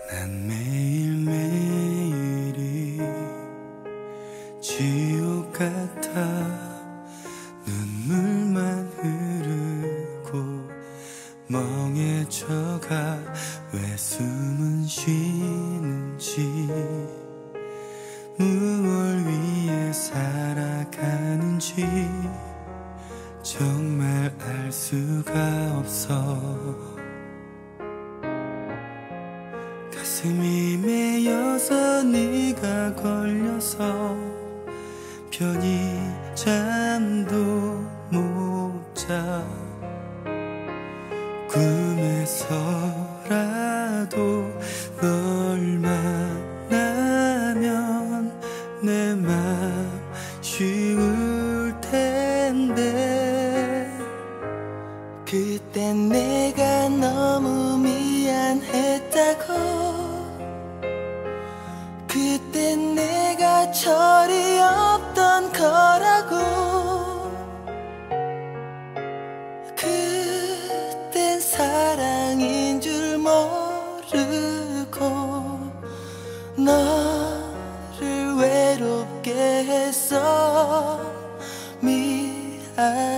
난 매일매일이 지옥 같아. 눈물만 흐르고 멍해져가. 왜 숨은 쉬는지, 무얼 위해 살아가는지 정말 알 수가 없어. 가슴이 메여서 네가 걸려서 편히 잠도 못 자. 꿈에서라도 널 만나면 내 맘 쉬울 텐데. 그땐 내가 너무 미안했다고. 그땐 내가 철이 없던 거라고. 그땐 사랑인 줄 모르고 너를 외롭게 했어. 미안.